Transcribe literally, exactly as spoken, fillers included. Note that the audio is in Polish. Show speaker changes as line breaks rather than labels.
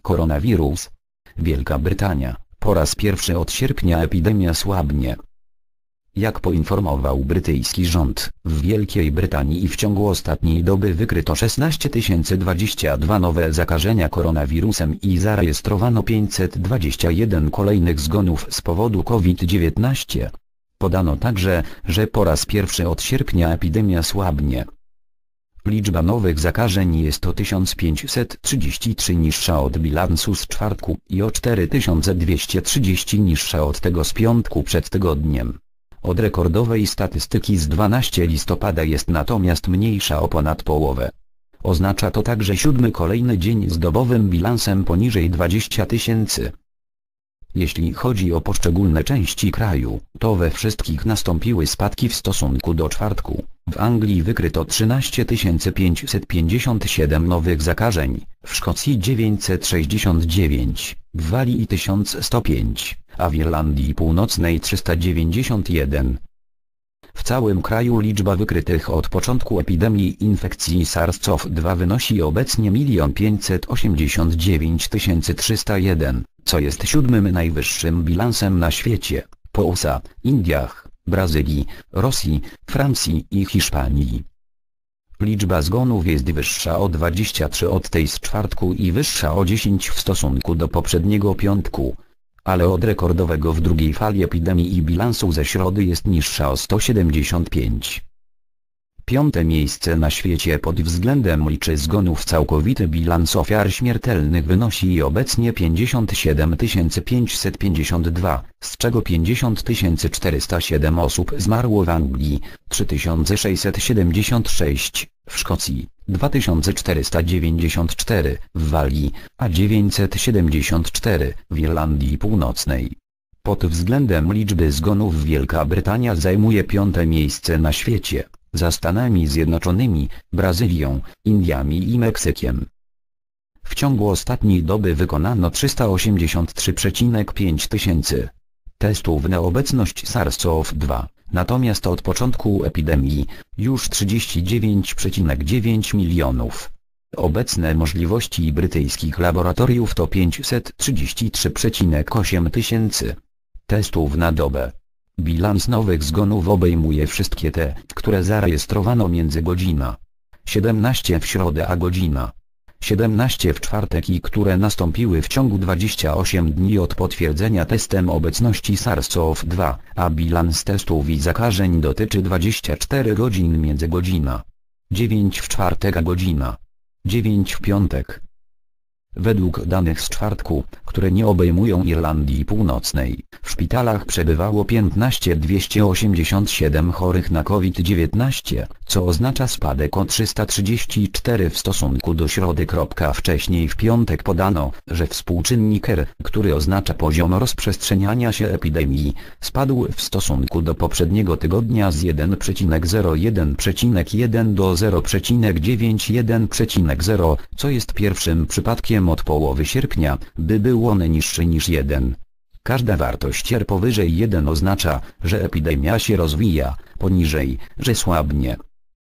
Koronawirus. Wielka Brytania. Po raz pierwszy od sierpnia epidemia słabnie. Jak poinformował brytyjski rząd, w Wielkiej Brytanii w ciągu ostatniej doby wykryto szesnaście tysięcy dwadzieścia dwa nowe zakażenia koronawirusem i zarejestrowano pięćset dwadzieścia jeden kolejnych zgonów z powodu COVID dziewiętnaście. Podano także, że po raz pierwszy od sierpnia epidemia słabnie. Liczba nowych zakażeń jest o tysiąc pięćset trzydzieści trzy niższa od bilansu z czwartku i o cztery tysiące dwieście trzydzieści niższa od tego z piątku przed tygodniem. Od rekordowej statystyki z dwunastego listopada jest natomiast mniejsza o ponad połowę. Oznacza to także siódmy kolejny dzień z dobowym bilansem poniżej dwudziestu tysięcy. Jeśli chodzi o poszczególne części kraju, to we wszystkich nastąpiły spadki w stosunku do czwartku. W Anglii wykryto trzynaście tysięcy pięćset pięćdziesiąt siedem nowych zakażeń, w Szkocji dziewięćset sześćdziesiąt dziewięć, w Walii tysiąc sto pięć, a w Irlandii Północnej trzysta dziewięćdziesiąt jeden. W całym kraju liczba wykrytych od początku epidemii infekcji SARS-CoV dwa wynosi obecnie milion pięćset osiemdziesiąt dziewięć tysięcy trzysta jeden, co jest siódmym najwyższym bilansem na świecie, po U S A, Indiach, Brazylii, Rosji, Francji i Hiszpanii. Liczba zgonów jest wyższa o dwadzieścia trzy od tej z czwartku i wyższa o dziesięć w stosunku do poprzedniego piątku. Ale od rekordowego w drugiej fali epidemii i bilansu ze środy jest niższa o sto siedemdziesiąt pięć. Piąte miejsce na świecie pod względem liczby zgonów. Całkowity bilans ofiar śmiertelnych wynosi obecnie pięćdziesiąt siedem tysięcy pięćset pięćdziesiąt dwa, z czego pięćdziesiąt tysięcy czterysta siedem osób zmarło w Anglii, trzy tysiące sześćset siedemdziesiąt sześć, w Szkocji, dwa tysiące czterysta dziewięćdziesiąt cztery, w Walii, a dziewięćset siedemdziesiąt cztery, w Irlandii Północnej. Pod względem liczby zgonów Wielka Brytania zajmuje piąte miejsce na świecie, za Stanami Zjednoczonymi, Brazylią, Indiami i Meksykiem. W ciągu ostatniej doby wykonano trzysta osiemdziesiąt trzy przecinek pięć tysięcy testów na obecność SARS-CoV dwa, natomiast od początku epidemii już trzydzieści dziewięć przecinek dziewięć milionów. Obecne możliwości brytyjskich laboratoriów to pięćset trzydzieści trzy przecinek osiem tysięcy testów na dobę. Bilans nowych zgonów obejmuje wszystkie te, które zarejestrowano między godzina siedemnastą w środę a godzina siedemnastą w czwartek i które nastąpiły w ciągu dwudziestu ośmiu dni od potwierdzenia testem obecności SARS-CoV dwa, a bilans testów i zakażeń dotyczy dwudziestu czterech godzin między godzina dziewiątą w czwartek a godzina dziewiątą w piątek. Według danych z czwartku, które nie obejmują Irlandii Północnej, w szpitalach przebywało piętnaście tysięcy dwieście osiemdziesiąt siedem chorych na COVID dziewiętnaście, co oznacza spadek o trzysta trzydzieści cztery w stosunku do środy. Wcześniej w piątek podano, że współczynnik R, który oznacza poziom rozprzestrzeniania się epidemii, spadł w stosunku do poprzedniego tygodnia z jeden przecinek zero jeden przecinek jeden do zero przecinek dziewięćdziesiąt jeden przecinek zero, co jest pierwszym przypadkiem od połowy sierpnia, by był on niższy niż jeden. Każda wartość R powyżej jeden oznacza, że epidemia się rozwija, poniżej, że słabnie.